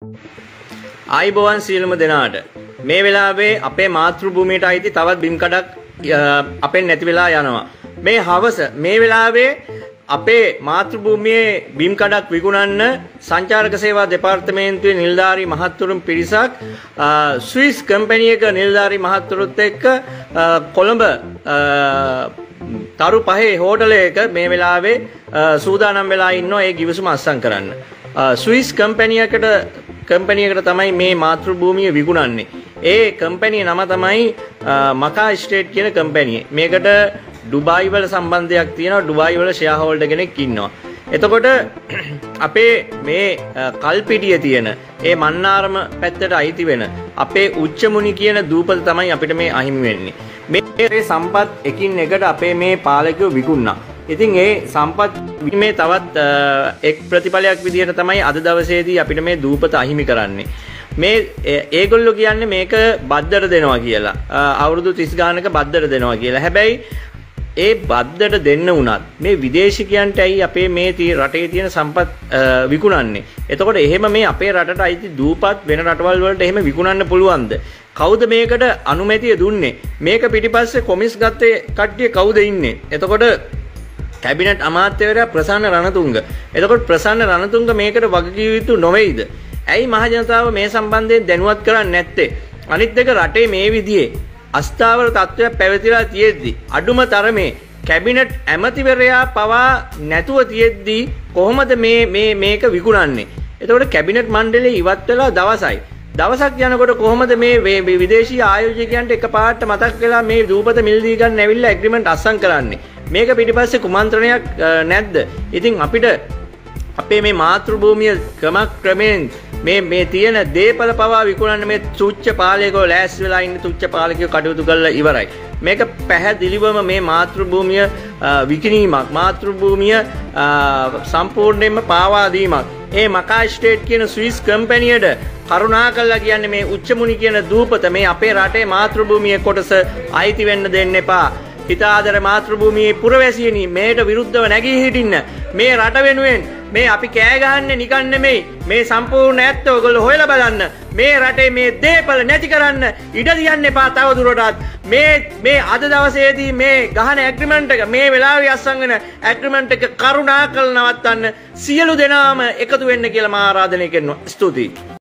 ආයිබෝවන් සියලුම දෙනාට මේ වෙලාවේ අපේ මාතෘ භූමියට අයිති තවත් බිම් කඩක් අපෙන් නැති වෙලා යනවා. මේ හවස මේ වෙලාවේ අපේ මාතෘ භූමියේ බිම් කඩක් විකුණන්න සංචාරක සේවා දෙපාර්තමේන්තුවේ නිලධාරී මහත්වරුන් පිරිසක් ස්විස් කම්පැනි එක නිලධාරී මහත්වරුත් එක්ක කොළඹ තරු පහේ හෝටලයක මේ වෙලාවේ සූදානම් වෙලා ඉන්නවා ඒ ගිවිසුම අත්සන් කරන්න. ස්විස් කම්පැනියකට තමයි මේ මාතෘ භූමිය විකුණන්නේ. ඒ කම්පැනිය නම තමයි මකා ස්ටේට් කියන කම්පැනිය. මේකට ඩුබායි වල සම්බන්ධයක් තියෙනවා. ඩුබායි වල ෂෙයා හෝල්ඩර් කෙනෙක් ඉන්නවා. එතකොට අපේ මේ කල්පිටිය තියෙන ඒ මන්නාරම පැත්තට අයිති වෙන අපේ උච්චමුනි කියන දූපත තමයි අපිට මේ අහිමි වෙන්නේ. මේ සම්පත් එකින් එකට අපේ මේ පාලකයෝ විකුණනවා. ඉතින් ඒ සම්පත් මේ තවත් එක් ප්‍රතිඵලයක් විදිහට තමයි අද දවසේදී අපිට මේ දූපත අහිමි කරන්නේ. මේ ඒගොල්ලෝ කියන්නේ මේක බද්දට දෙනවා කියලා. අවුරුදු 30 ගානක බද්දට දෙනවා කියලා. හැබැයි ඒ බද්දට දෙන්න වුණත් මේ විදේශිකයන්ට ඇයි අපේ මේ රටේ තියෙන සම්පත් විකුණන්නේ? එතකොට එහෙම මේ අපේ රටට අයිති දූපත් වෙන රටවල් වලට එහෙම විකුණන්න පුළුවන්ද? කවුද මේකට අනුමැතිය දුන්නේ? මේක පිටිපස්සේ කොමිස් ගත්තේ කට්ටිය කවුද ඉන්නේ? එතකොට කැබිනට් අමාත්‍යවරයා ප්‍රසන්න රණතුංග. එතකොට ප්‍රසන්න රණතුංග මේකට වගකිව යුතු නොවේද? ඇයි මහ ජනතාව මේ සම්බන්ධයෙන් දැනුවත් කරන්නේ නැත්තේ? අනිත් එක රටේ මේ විදිහේ අස්ථාවර තත්ත්වයක් පැවතිලා තියෙද්දි අඩුම තරමේ කැබිනට් ඇමතිවරයා පවා නැතුව තියෙද්දි කොහොමද මේක විකුණන්නේ? එතකොට කැබිනට් මණ්ඩලය ඉවත් වෙලා දවසයි. දවසක් යනකොට කොහොමද මේ විදේශීය ආයෝජකයන්ට එකපාරට මතක් වෙලා මේ දූපත මිලදී ගන්න ඇවිල්ලා ඇග්‍රීමන්ට් අත්සන් කරන්නේ? මේක පිටිපස්සේ කුමන්ත්‍රණයක් නැද්ද? ඉතින් අපිට අපේ මේ මාතෘ භූමිය ක්‍රමයෙන් මේ තියෙන දේපල පවා විකුණන්න මේ තුච්ච පාලකයෝ ලෑස්ති වෙලා ඉන්න තුච්ච පාලකයෝ කටයුතු කරලා ඉවරයි. මේක පැහැදිලිවම මේ මාතෘ භූමිය විකිණීමක්. මාතෘ භූමිය සම්පූර්ණයෙන්ම පාවා දීමක්. ඒ මකා ස්ටේට් කියන ස්විස් කම්පැනියට කරුණාකරලා කියන්නේ මේ උච්චමුනි කියන දූපත මේ අපේ රටේ මාතෘ භූමියේ කොටස අයිති වෙන්න දෙන්න එපා. හිතාදර මාතෘ භූමියේ පුරවැසියනි මේට විරුද්ධව නැගී හිටින්න. මේ රට වෙනුවෙන් මේ අපි කෑ ගහන්නේ නිකන් නෙමෙයි. මේ සම්පූර්ණ ඇත්ත ඔයගොල්ලෝ හොයලා බලන්න. මේ රටේ මේ දේපල නැති කරන්න ඉඩ තියන්න එපා තව දුරටත්. මේ අද දවසේදී මේ ගහන ඇග්‍රීමන්ට් එක මේ වෙලාවේ අත්සන් වෙන ඇග්‍රීමන්ට් එක කරුණාකරලා නවත්තන්න සියලු දෙනාම එකතු වෙන්න කියලා මා ආරාධනය කරනවා. ස්තුතියි.